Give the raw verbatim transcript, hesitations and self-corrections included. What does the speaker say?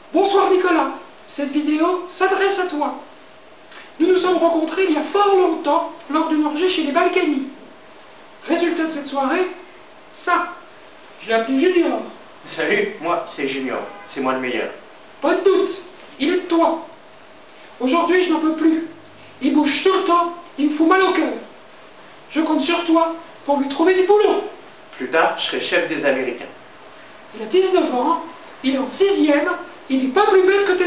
Bonsoir Nicolas, cette vidéo s'adresse à toi. Nous nous sommes rencontrés il y a fort longtemps lors d'une orgie chez les Balkany. Résultat de cette soirée, ça, je l'ai appelé Junior. Salut, moi c'est Junior, c'est moi le meilleur. Pas de doute, il est de toi. Aujourd'hui je n'en peux plus. Il bouge tout le temps, il me fout mal au cœur. Je compte sur toi pour lui trouver du boulot. Plus tard, je serai chef des Américains. Il a dix-neuf ans, il est en sixième, il n'est pas plus bête que